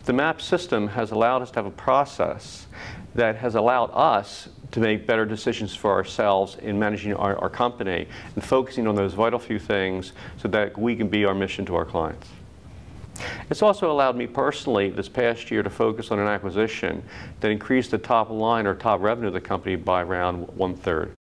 The MAP system has allowed us to have a process that has allowed us to make better decisions for ourselves in managing our company and focusing on those vital few things so that we can be our mission to our clients. It's also allowed me personally this past year to focus on an acquisition that increased the top line or top revenue of the company by around 1/3.